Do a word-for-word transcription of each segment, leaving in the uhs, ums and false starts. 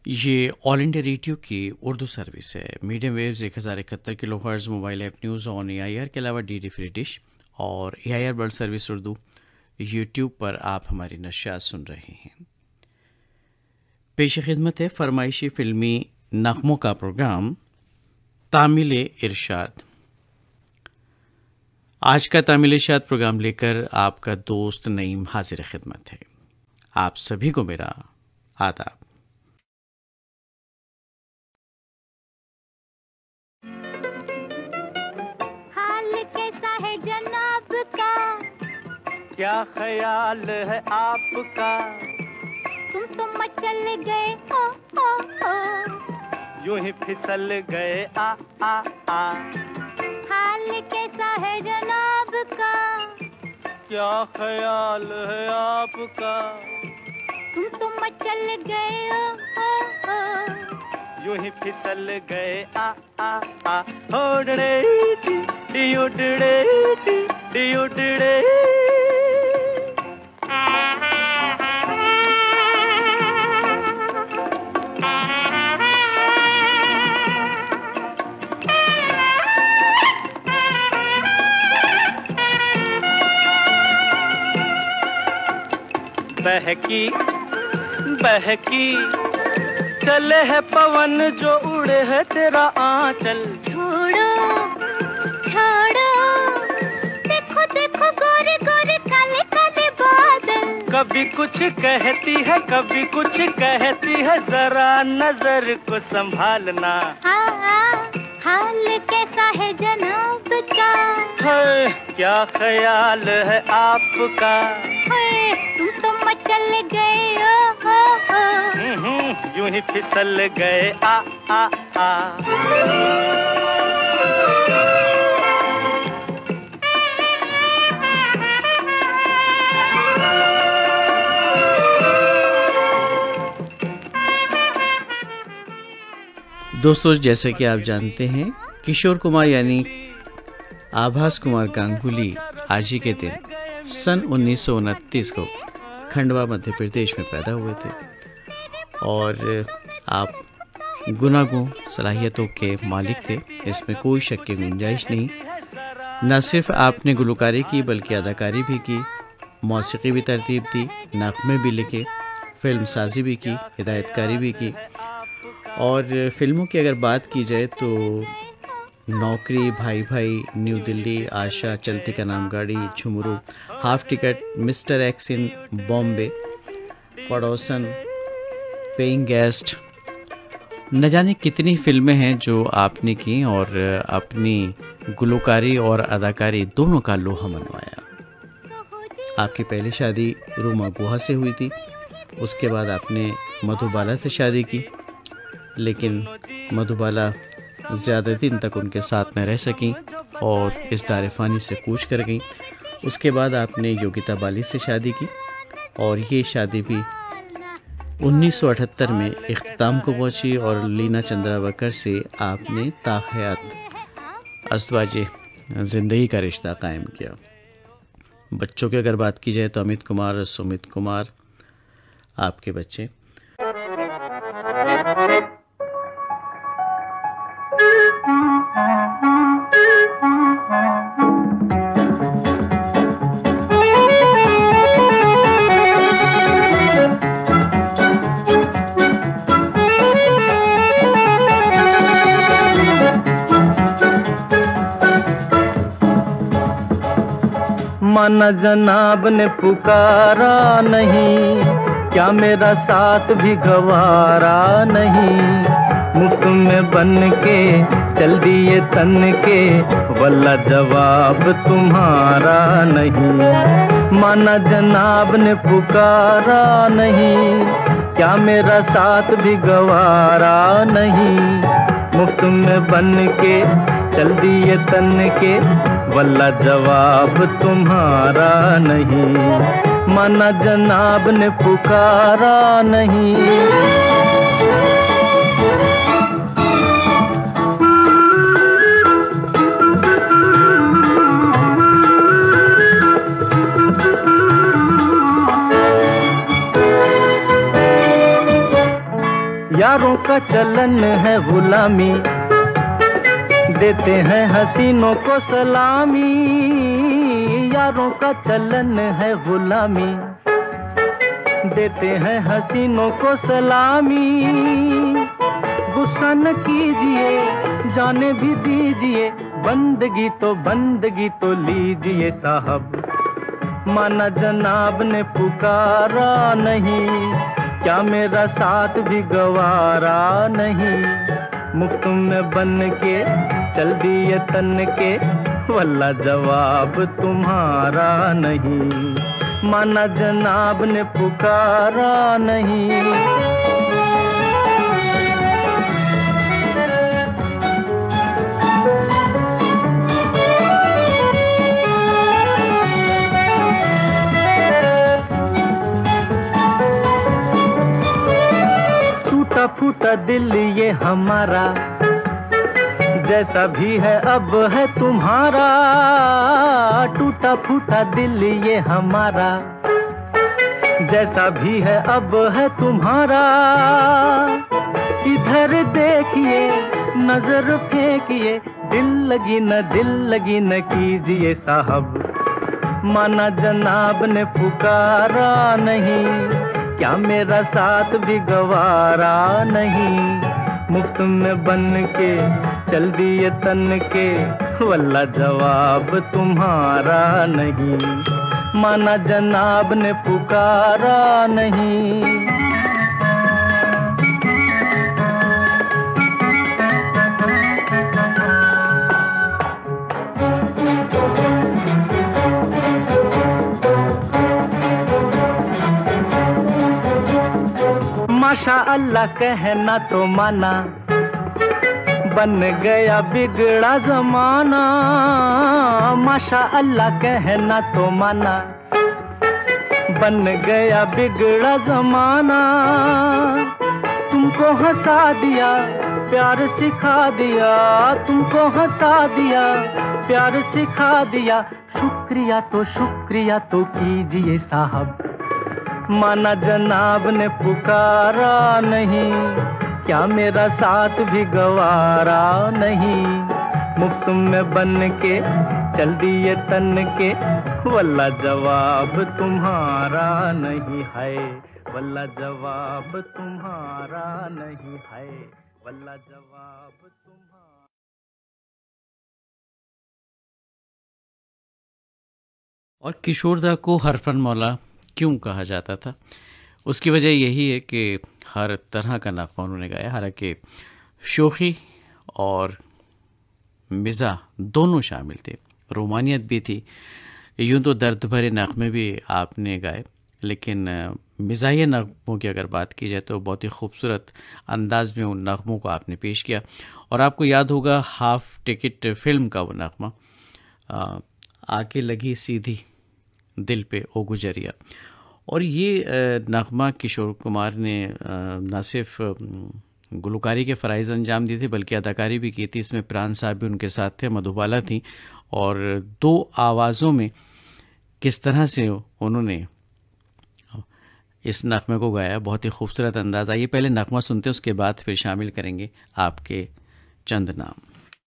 ये all India radio की Urdu service है। मीडियम वेव्स एक हज़ार इकहत्तर kilohertz, mobile app news on A I R के अलावा डी डी फ्री डिश और A I R world service Urdu YouTube पर आप हमारी नशियात सुन रहे हैं। पेश खिदमत है फरमाइशी फिल्मी नग़मों का प्रोग्राम तामिल इरशाद। आज का तामिल इरशाद प्रोग्राम लेकर आपका दोस्त नईम हाजिर खिदमत है। आप सभी को मेरा आदाब। क्या ख्याल है आपका, तुम तो मचल गए ओ ओ ओ, यूं ही फिसल गए आ आ आ। हाल कैसा है जनाब का, क्या ख्याल है आपका, तुम तो मचल गए ओ ओ ओ, यूं ही फिसल गए आ आ आ। ओडड़े डी डी ओडड़े डी डी ओडड़े। बहकी बहकी चले है पवन जो उड़े है तेरा आंचल। छोड़ो छोड़ो, देखो देखो गोरे गोरे काले काले बादल। कभी कुछ कहती है कभी कुछ कहती है, जरा नजर को संभालना। हाँ हाँ, हाल कैसा है जनाब का, है क्या ख्याल है आपका, है तुम तो मचल गए ओ ओ ओ, यूं ही फिसल गए आ आ आ। दोस्तों, जैसे कि आप जानते हैं, किशोर कुमार यानी आभास कुमार गांगुली आज ही के दिन सन उन्नीस सौ उनतीस को खंडवा मध्य प्रदेश में पैदा हुए थे और आप गुनागुन सलाहियतों के मालिक थे, इसमें कोई शक की गुंजाइश नहीं। न सिर्फ आपने गुलकारी की बल्कि अदाकारी भी की, मौसीकी भी तरतीब दी, नग़मे भी लिखे, फिल्म साजी भी की, हिदायतकारी भी की। और फिल्मों की अगर बात की जाए तो नौकरी, भाई भाई, न्यू दिल्ली, आशा, चलती का नाम गाड़ी, Jhumroo, half ticket, mister X in Bombay, Padosan, paying guest, न जाने कितनी फिल्में हैं जो आपने की और अपनी गुलकारी और अदाकारी दोनों का लोहा मनवाया। आपकी पहली शादी रूमा गुहा से हुई थी, उसके बाद आपने मधुबाला से शादी की, लेकिन मधुबाला ज़्यादा दिन तक उनके साथ न रह सकीं और इस दार फ़ानी से कूच कर गईं। उसके बाद आपने योगिता बाली से शादी की और ये शादी भी उन्नीस सौ अठहत्तर में इख्तिताम को पहुंची और लीना चंद्रावकर से आपने ताहयात अज़वाजे ज़िंदगी का रिश्ता कायम किया। बच्चों की अगर बात की जाए तो अमित कुमार, सुमित कुमार आपके बच्चे। माना जनाब ने पुकारा नहीं, क्या मेरा साथ भी गवारा नहीं। मुफ्त में बन के चल दिए तन के, वल्ला जवाब तुम्हारा नहीं। माना जनाब ने पुकारा नहीं, क्या मेरा साथ भी गवारा नहीं। मुफ्त में बन के चल दिए तन के, वल्ला जवाब तुम्हारा नहीं। माना जनाब ने पुकारा नहीं। यारों का चलन है गुलामी, देते हैं हसीनों को सलामी। यारों का चलन है गुलामी, देते हैं हसीनों को सलामी। गुस्सा न कीजिए, जाने भी दीजिए, बंदगी तो बंदगी तो लीजिए साहब। माना जनाब ने पुकारा नहीं, क्या मेरा साथ भी गवारा नहीं। मुफ्त में बन के चल दिए तन के, वल्ला जवाब तुम्हारा नहीं। माना जनाब ने पुकारा नहीं। टूटा फूटा दिल ये हमारा, जैसा भी है अब है तुम्हारा। टूटा फूटा दिल ये हमारा, जैसा भी है अब है तुम्हारा। इधर देखिए, नजर फेंकिए, दिल लगी न दिल लगी न कीजिए साहब। माना जनाब ने पुकारा नहीं, क्या मेरा साथ भी गवारा नहीं। मुफ्त में बन के चल दिए तन के, वल्ला जवाब तुम्हारा नहीं। माना जनाब ने पुकारा नहीं। माशा अल्लाह कहना तो माना, बन गया बिगड़ा जमाना। माशा अल्लाह कहना तो माना, बन गया बिगड़ा जमाना। तुमको हंसा दिया, प्यार सिखा दिया, तुमको हंसा दिया, प्यार सिखा दिया। शुक्रिया तो शुक्रिया तो कीजिए साहब। माना जनाब ने पुकारा नहीं, क्या मेरा साथ भी गवारा नहीं। मुफ्त में बन के चल दिए तन के, वल्ला जवाब तुम्हारा नहीं है। वल्ला जवाब तुम्हारा नहीं है। वल्ला जवाब तुम्हारा। और किशोरदा को हरफन मौला क्यों कहा जाता था? उसकी वजह यही है कि हर तरह का नग़मा उन्होंने गाया। हालांकि शोखी और मिज़ा दोनों शामिल थे, रोमानियत भी थी। यूँ तो दर्द भरे नग़मे भी आपने गाए, लेकिन मिज़ाहिया नग़मों की अगर बात की जाए तो बहुत ही खूबसूरत अंदाज में उन नग़मों को आपने पेश किया। और आपको याद होगा हाफ टिकट फ़िल्म का वो नग़मा, आके लगी सीधी दिल पे ओ गुजरिया। और ये नग़मा किशोर कुमार ने न सिर्फ गुलकारी के फ़राइज़ अंजाम दिए थे बल्कि अदाकारी भी की थी। इसमें प्राण साहब भी उनके साथ थे, मधुबाला थी। और दो आवाज़ों में किस तरह से उन्होंने इस नग़मे को गाया, बहुत ही खूबसूरत अंदाज़। आइए पहले नग़मा सुनते हैं, उसके बाद फिर शामिल करेंगे आपके चंद नाम।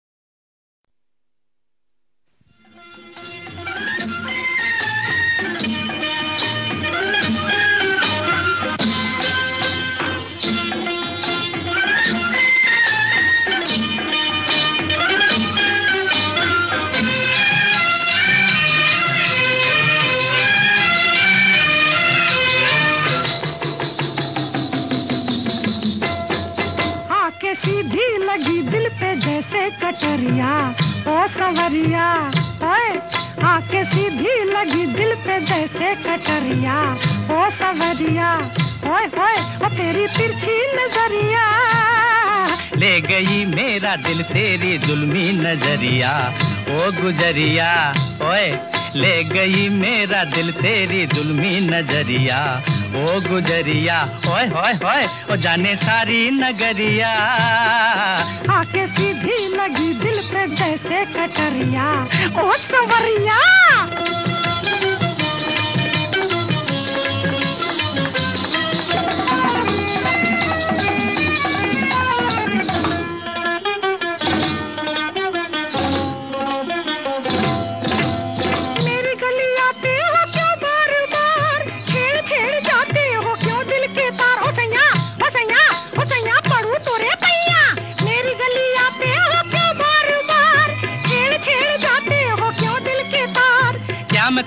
कटरिया ओ सवरिया, ओए आके सीधी लगी दिल पे जैसे कटरिया ओ सवरिया, ओए ओए ओ तेरी तिरछी नजरिया ले गई मेरा दिल तेरी जुल्मी नजरिया ओ गुजरिया। ओए ले गई मेरा दिल तेरी जुल्मी नजरिया ओ गुजरिया। ओए ओए ओए ओ जाने सारी नगरिया आके सीधी लगी दिल पे जैसे कटरिया ओ सवरिया।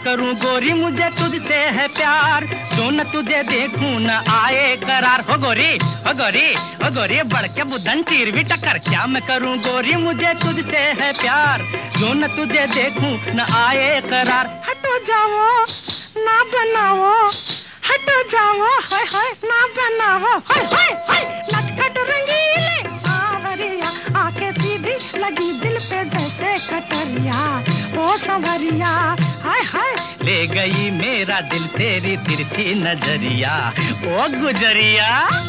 करूं गोरी मुझे तुझसे है प्यार, जो न तुझे देखूं न आए करार। हो गोरी हो गोरी हो गोरी बढ़ के बुधन चीर भी टक्कर, क्या मैं करूं गोरी मुझे तुझसे है प्यार, जो न तुझे देखूं न आए करार। हटो जाओ ना बनाओ, हटो जाओ हाय हाय ना बनाओ, हाय हाय हाय नटखट रंगीले सांवरिया, आंखें सीधी लगी दिल पे जैसे कटरिया। ओ संवरिया हाय हाय ले गई मेरा दिल तेरी तिरछी नजरिया। ओ गुजरिया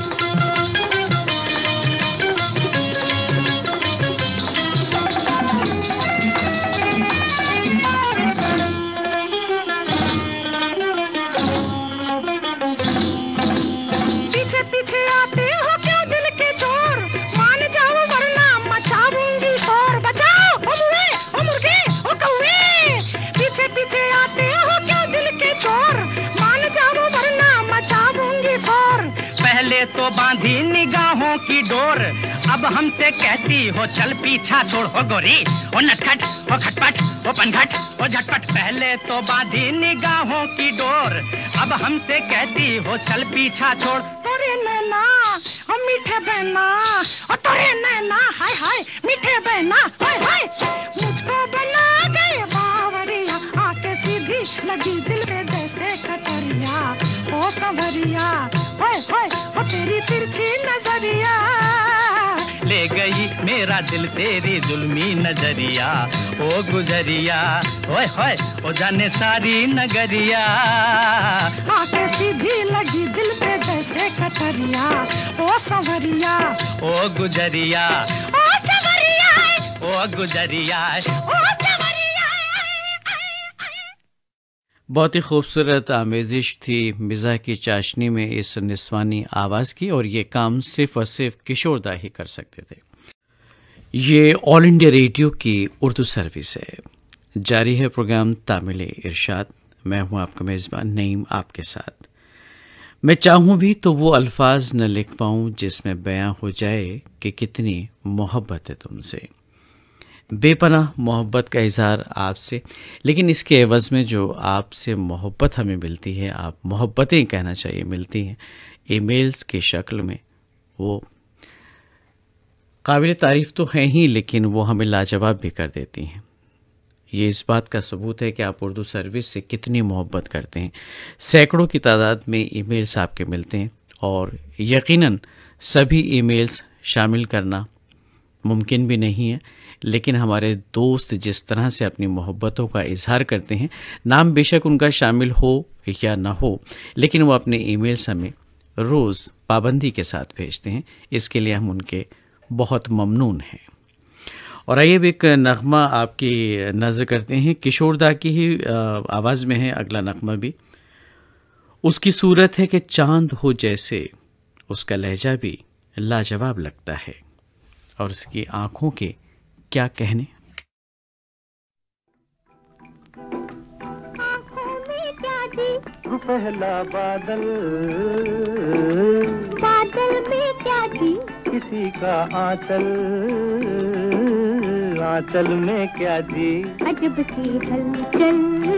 पीछे पीछे आते हो क्यों दिल के चोर, मान जाओ वरना मचाऊंगी शोर। बचाओ ओ मुए ओ मुर्गे ओ कौवे, पीछे पीछे आते हो क्यों दिल के चोर, मान जाओ वरना मचाऊंगी शोर। पहले तो बांधी निगाहों की डोर, अब हमसे कहती हो चल पीछा छोड़। हो गोरी ओ नटखट ओ खटपट ओ पनघट ओ झटपट, पहले तो बांधी निगाहों की डोर, अब हमसे कहती हो चल पीछा छोड़। तोरे नैना ओ मीठे बहना, ओ तोरे नैना हाय हाय मीठे बहना, हाय हाय मुझको बना गए बावरिया, आंखें सीधी लगी दिल पे जैसे कटरिया। ओ संवरिया हाय हाय ओ तेरी तिरछी नजरिया, ले गई मेरा दिल तेरी जुल्मी नजरिया। ओ गुजरिया ओए होए ओ जाने सारी नगरिया। आंखें सीधी लगी दिल पे जैसे कटरिया। ओ संवरिया ओ गुजरिया ओ संवरिया ओ गुजरिया ओ संवरिया। बहुत ही खूबसूरत आमेजिश थी मिज़ाह की चाशनी में इस निस्वानी आवाज़ की, और ये काम सिर्फ और सिर्फ किशोर दा ही कर सकते थे। ये ऑल इंडिया रेडियो की उर्दू सर्विस है। जारी है प्रोग्राम तामिल इरशाद। मैं हूं आपका मेज़बान नईम, आपके साथ। मैं चाहूं भी तो वो अल्फाज न लिख पाऊं जिसमें बयां हो जाए कि कितनी मोहब्बत है तुमसे। बेपनाह मोहब्बत का इजहार आपसे, लेकिन इसके एवज़ में जो आपसे मोहब्बत हमें मिलती है, आप मोहब्बतें कहना चाहिए मिलती हैं ईमेल्स की शक्ल में, वो काबिल तारीफ़ तो हैं ही, लेकिन वो हमें लाजवाब भी कर देती हैं। ये इस बात का सबूत है कि आप उर्दू सर्विस से कितनी मोहब्बत करते हैं। सैकड़ों की तादाद में ईमेल्स आपके मिलते हैं, और यकीनन सभी ईमेल्स शामिल करना मुमकिन भी नहीं है, लेकिन हमारे दोस्त जिस तरह से अपनी मोहब्बतों का इजहार करते हैं, नाम बेशक उनका शामिल हो या ना हो, लेकिन वो अपने ईमेल्स हमें रोज़ पाबंदी के साथ भेजते हैं। इसके लिए हम उनके बहुत ममनून हैं। और आइए अब एक नगमा आपकी नज़र करते हैं, किशोर दा की ही आवाज़ में है अगला नगमा भी। उसकी सूरत है कि चांद हो जैसे, उसका लहजा भी लाजवाब लगता है, और उसकी आंखों के क्या कहने। आँखों में क्या जी, पहला बादल बादल में क्या जी, किसी का आंचल आंचल में क्या जी। अजब सी हलचल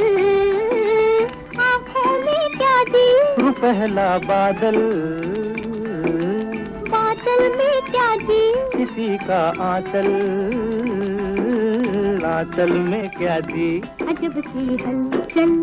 आँखों में क्या जी, पहला बादल बादल में क्या जी, किसी का आंचल आंचल में क्या जी। अजब सी हलचल।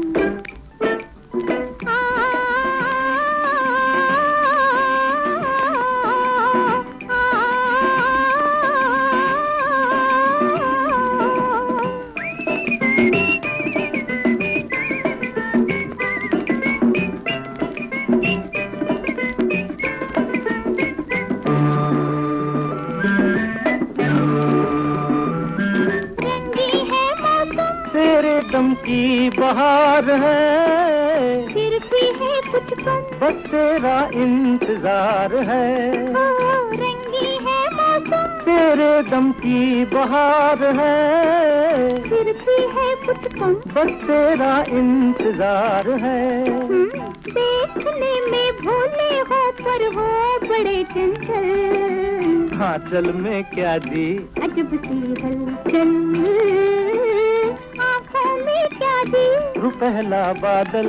की बहार है, फिर भी है कुछ कम, बस तेरा इंतजार है। ओ, रंगी है मौसम, तेरे दम की बहार है, फिर भी है कुछ कम, बस तेरा इंतजार है। देखने में भोले हो पर हो बड़े चंचल, आंचल में क्या जी। अजब सी हलचल आँखों में क्या जी? रुपहला बादल,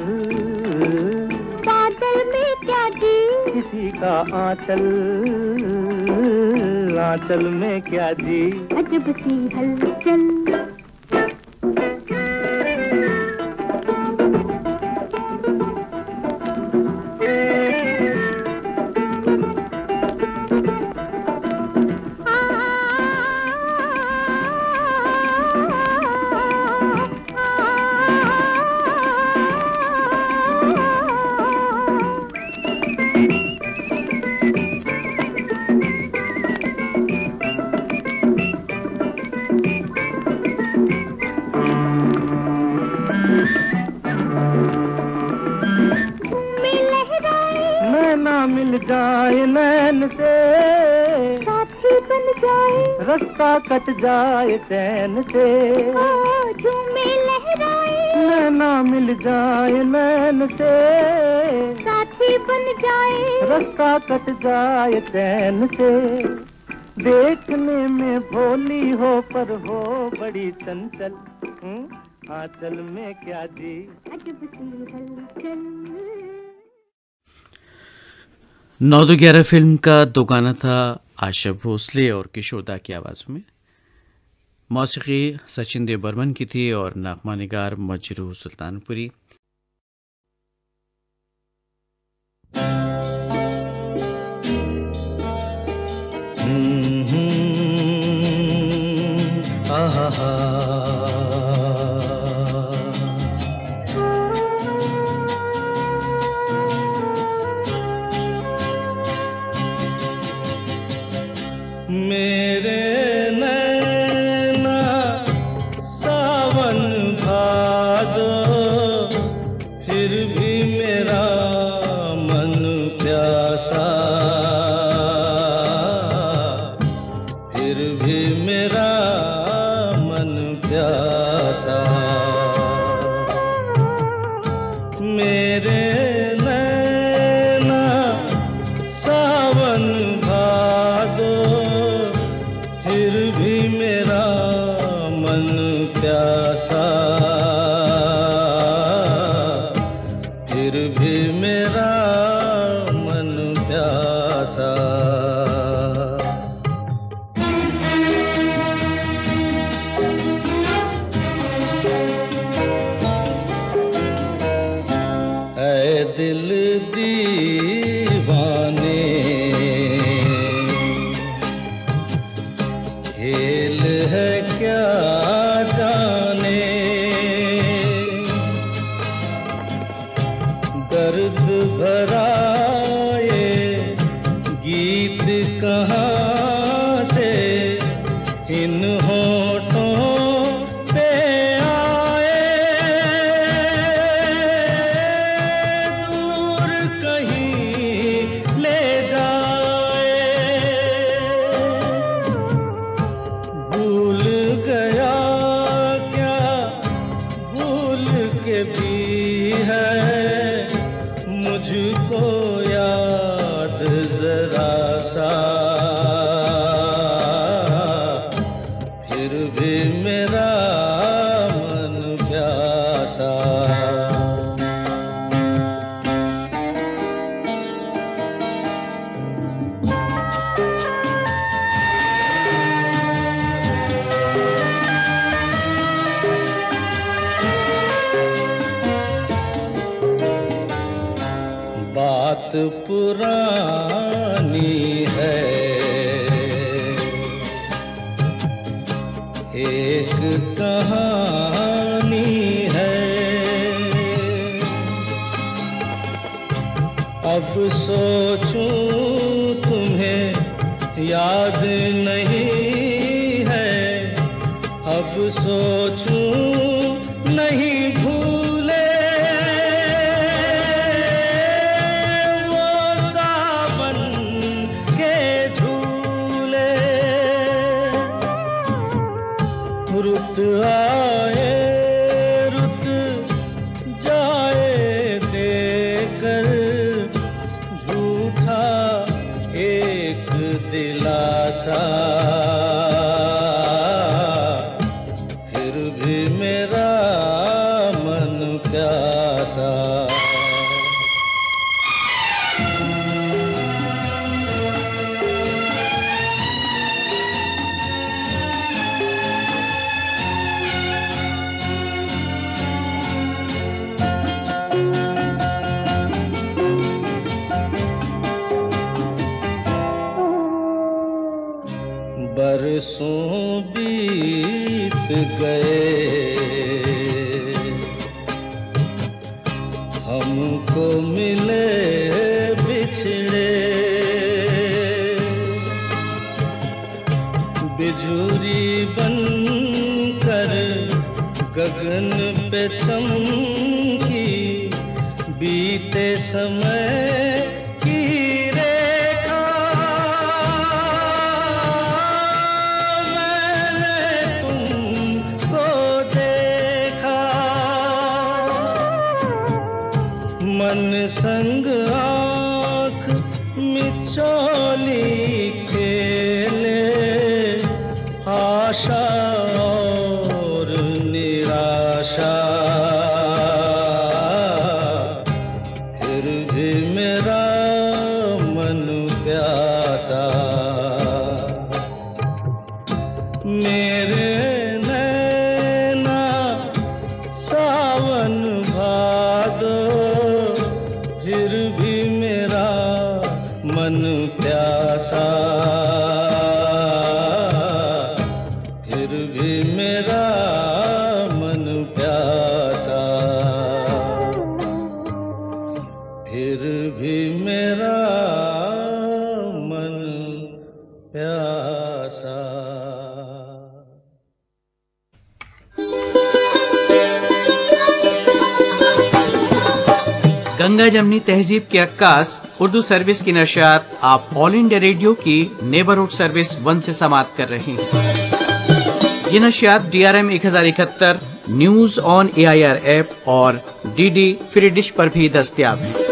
बादल में क्या जी? किसी का आंचल, आंचल में क्या जी? अजब सी हलचल। मिल जाए नैन से, साथी बन जाए, रास्ता कट जाए चैन से, ओ झूमे लहराए, नैना मिल जाए नैन से, साथी बन जाए, रास्ता कट जाए चैन से। देखने में भोली हो पर हो बड़ी चंचल, आंचल में क्या जी? अजब सी हलचल। नौ दो ग्यारह फिल्म का दो गाना था आशा भोसले और किशोरदा की आवाज़ में। मौसीकी सचिन देव बर्मन की थी और नगमा निगार मजरूह सुल्तानपुरी। मेरे नैना सावन भादो, फिर भी मेरा मन प्यासा, फिर भी मेरा मन प्यासा। मेरे नैना सावन भादो, फिर भी मेरा मन प्यासा, फिर भी मेरा मन प्यासा। ऐ दिल दीवाने, खेल है क्या जाने, दर्द भरा ये गीत कहाँ से इन होठों पे आए, दूर कहीं ले जाए। भूल गया क्या भूल के भी है मुझको याद जरा सा, फिर भी मेरा मन प्यासा। बात पुरानी है, एक कहानी है, अब सोचूं तुम्हें याद नहीं है, अब सोचूं नहीं भूले, रुत आए रुत जाए देकर झूठा एक दिलासा, फिर भी मेरा बरसों बीत गए, हमको मिले बिछड़े, बिजुरी बनकर गगन पे चमकी, बीते समय की रेखा मैंने तुमको देखा, मन संग आँख मिचौली खेले, आशा और निराशा, फिर भी मेरा मन प्यासा, मेरे नैना सावन भादो, फिर भी मेरा मन प्यासा, फिर भी मेरा मन प्यासा, फिर भी मेरा मन प्यासा। गंगा जमनी तहजीब के अक्कास उर्दू सर्विस की नशियात आप ऑल इंडिया रेडियो की नेबरहुड सर्विस वन से समाप्त कर रहे हैं। ये नशियात डी आर एम एक हजार इकहत्तर, news on A I R app और डी डी फ्री डिश पर भी दस्तयाब है।